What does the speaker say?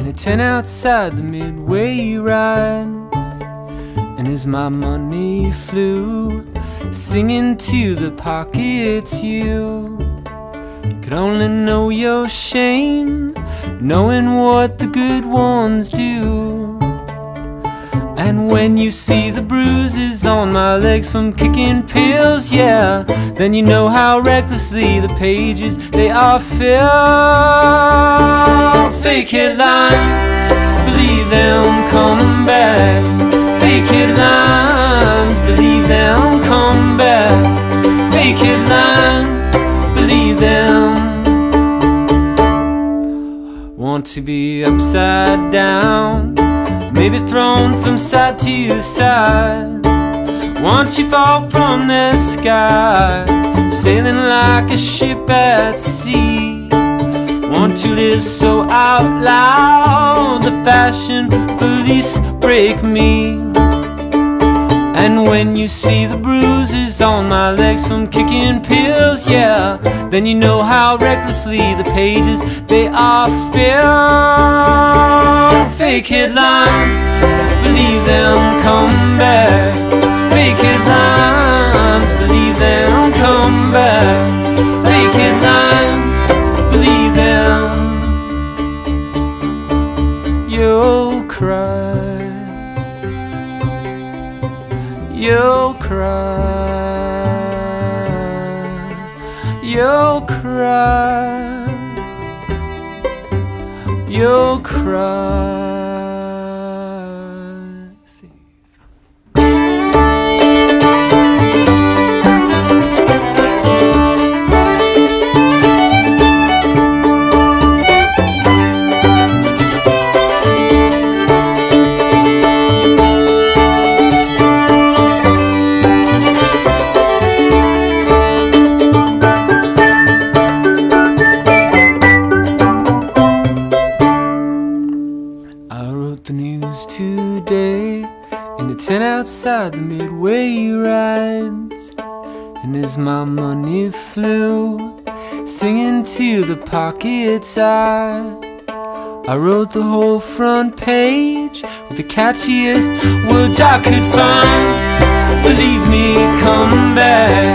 in a tent outside the Midway rides. And as my money flew, singing to the pockets, you could only know your shame, knowing what the good ones do. And when you see the bruises on my legs from kicking pills, yeah, then you know how recklessly the pages, they are filled. Fake headlines, believe them, come back. Fake headlines, believe them, come back. Fake headlines, believe them. Want to be upside down, maybe thrown from side to side. Want you fall from the sky, sailing like a ship at sea. Want to live so out loud, the fashion police break me. And when you see the bruises on my legs from kicking pills, yeah, then you know how recklessly the pages, they are filled. Fake headlines, believe them, come back. Fake headlines, believe them, come back. Fake headlines, believe them. You'll cry, you'll cry, you'll cry, you'll cry. The news today in a tent outside the Midway rides. And as my money flew, singing to the pockets, I wrote the whole front page with the catchiest words I could find. Believe me, come back.